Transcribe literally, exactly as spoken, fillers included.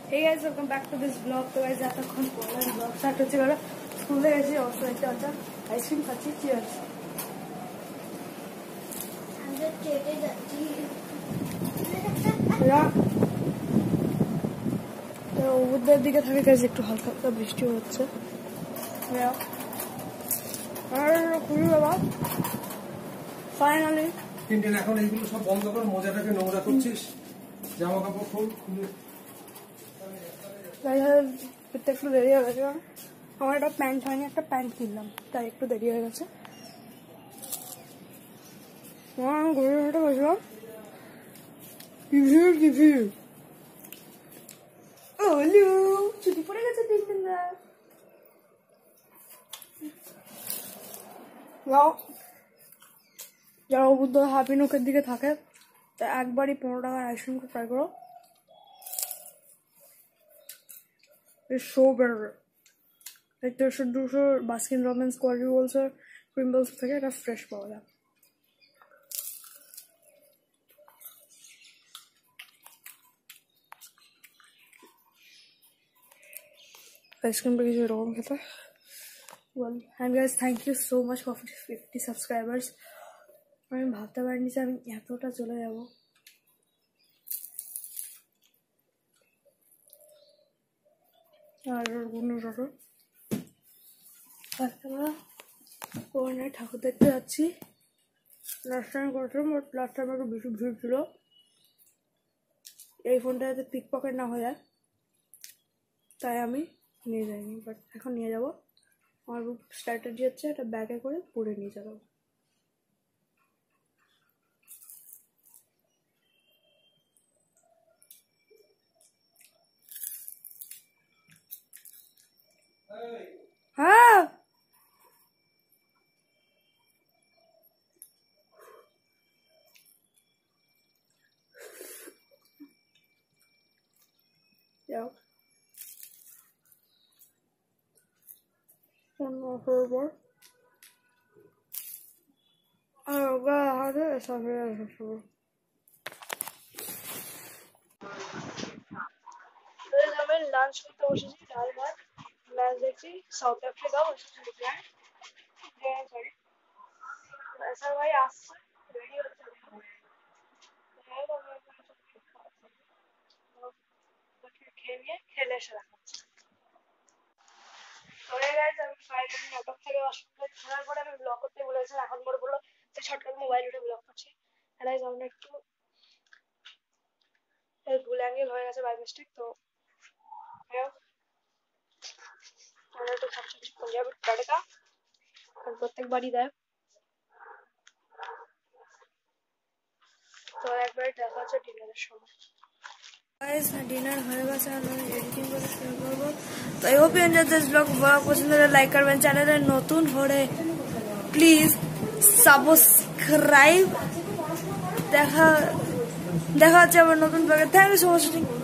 Hey guys, welcome back to this vlog. So guys, এতক্ষণ পরে vlog start হচ্ছে কারণ স্কুলে গেছি অবশ্য একটা একটা আইসক্রিম খাচ্ছি। চিয়ার্স। আমরা চেটে যাচ্ছি। তো উদ্দের দিকে থাকে গাইজ একটু হালকা হালকা বৃষ্টি হচ্ছে। আর খুবই বাবা ফাইনালি তিনটে এখন এইগুলো সব বন্ধ কর, মোজাটাকে নোংরা করছিস, জামা কাপড় খুল খুলে একটু দেরি হয়ে গেছে। আমার একটা প্যান্ট হয়নি, একটা প্যান্ট কিনলাম, তাই একটু দেরি হয়ে গেছে। ঘুরে ঘুরে বসলাম, কি ভিড় কি ভিড়। ওলু ছুটি পড়ে গেছে তিন দিন। যারা অবুদ্ধ হ্যাপি নুকের দিকে থাকে তা একবারই পনেরো টাকার আইসক্রিমটা ট্রাই করো। It's so better. Like দেড়শো দুশো বাস্কিন রবিন্স কোয়ালিটি বলছে ক্রিমবলস থেকে এটা ফ্রেশ পাওয়া যায়। আইসক্রিমটা কিছু এরকম খেতে। Well and guys thank you so much for fifty subscribers. আমি ভাবতে পারিনি যে আমি এতটা চলে যাবো। আর বন্ধুরা আমরা কোরআনের ঠাকুর দেখতে যাচ্ছি। লাস্ট টাইম করেছিলাম, বাট লাস্ট টাইম একটু বেশি ভিড় ছিল। এই ফোনটা যাতে পিক পকেট না হয়ে যায় তাই আমি নিয়ে যাইনি, বাট এখন নিয়ে যাবো। আমার স্ট্র্যাটেজি হচ্ছে এটা ব্যাগে করে পরে নিয়ে যাবো। হ্যাঁ যাও অন্য অফারের পর হাতে সামনে আমি লাঞ্চ করতে বসেছি। ডাল ভাত ম্যাচ দেখছি, সাউথ আফ্রিকা সরি স্যার ভাই আসছে, রেডি হচ্ছে। খেয়ে নিয়ে খেলে এসে দেখাচ্ছি। আমি ফাইনালি নাটক থেকে অসুবিধা খেলার পরে আমি ব্লগ করতে বলেছি, এখন পরে বললো যে ছটকার মোবাইল উঠে ব্লগ করছি। গাইজ আমরা একটু ভুল অ্যাঙ্গেল হয়ে গেছে বাই মিস্টেক। তো আমরা একটু ছাপছাপি পাঞ্জাবি টাটকা প্রত্যেকবারই দেয়। তো একবারে দেখা হচ্ছে ডিনারের সময়। ডিনার হয়ে গেছে, আমি এডিটিং করে শুরু করবো। তো I hope you enjoy this blog. Blog পছন্দ হলে লাইক করবেন, চ্যানেলে নতুন হলে প্লিজ সাবস্ক্রাইব। দেখা দেখা হচ্ছে আমার নতুন ব্লগে। Thank you so much.